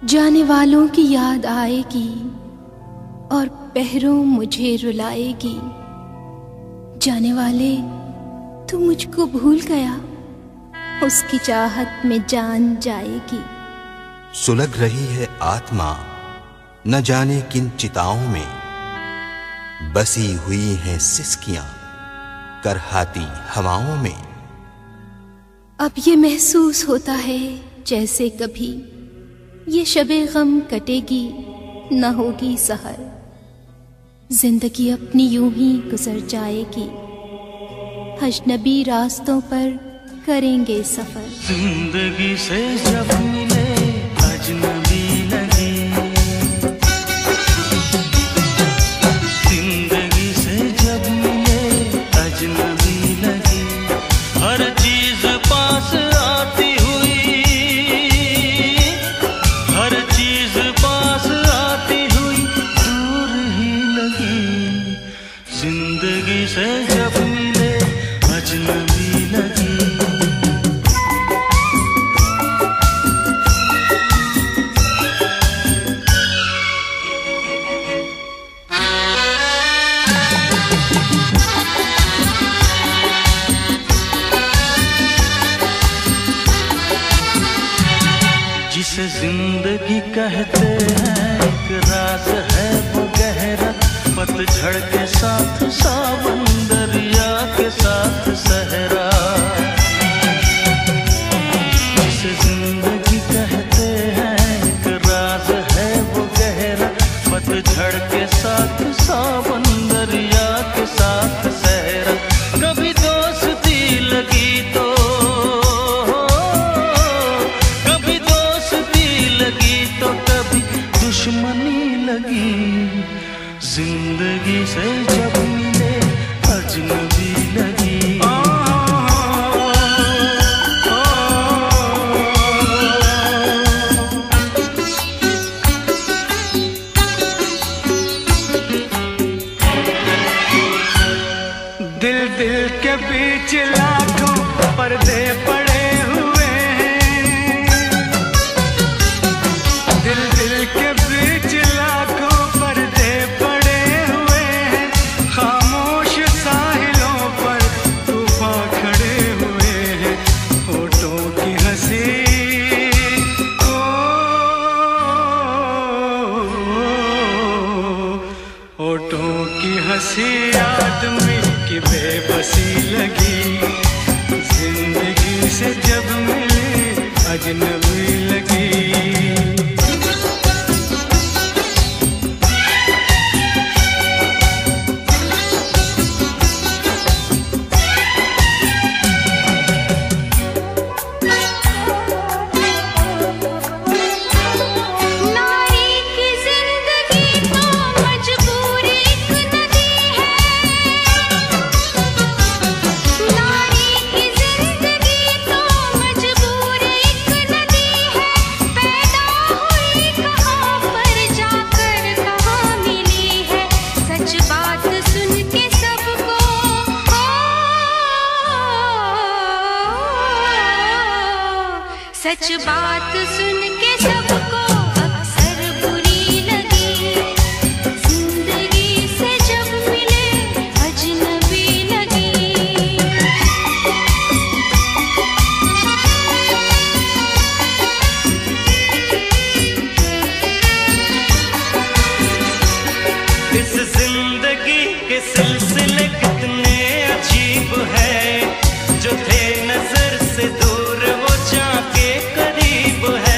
जाने वालों की याद आएगी और पहरों मुझे रुलाएगी। जाने वाले तू मुझको भूल गया, उसकी चाहत में जान जाएगी। सुलग रही है आत्मा न जाने किन चिताओं में, बसी हुई हैं सिसकियां करहाती हवाओं में। अब ये महसूस होता है जैसे कभी ये शबे गम कटेगी न होगी सहर, जिंदगी अपनी यूं ही गुजर जाएगी, अजनबी रास्तों पर करेंगे सफर। जिंदगी से जब मिले अजनबी लगी, जिंदगी से जब मिले अजनबी लगी, हर चीज पास आती हुई, हर चीज पास आती हुई दूर ही लगी। जिंदगी से जब मिले अजनबी लगी। जिसे जिंदगी कहते हैं एक राज है वो गहरा, पतझड़ के साथ सावन दरिया के साथ सहरा। जिसे जिंदगी कहते हैं एक राज है वो गहरा, पतझड़ के साथ सावन दरिया के साथ सहरा। कभी दोस्ती लगी तो कभी दुश्मनी लगी, जिंदगी से जब मिले अजनबी लगी। दिल दिल के बीच लाखों पर्दे पड़े हुए हैं, दिल दिल के बीच लाखों पर्दे पड़े हुए हैं, खामोश साहिलों पर तूफान खड़े हुए हैं। होठों की हंसी होठों की हंसी आदमी की बेबसी लगी, जिंदगी से जब मिले अजनबी लगी। सच बात सुन के सबको अक्सर बुरी लगी, जिंदगी से जब मिले अजनबी लगी। इस जिंदगी के सिलसिले कितने अजीब है, जो थे नजर से दूर वो जाके करीब है।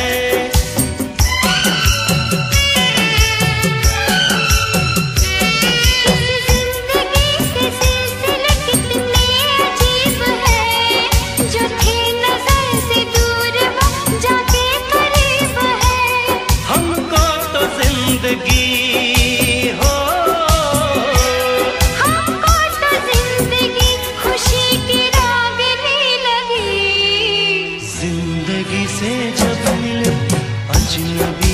जिंदगी के सिलसिले कितने अजीब है, जो थे नजर से दूर वो जाके करीब है। हमको तो जिंदगी से जब मिले अजनबी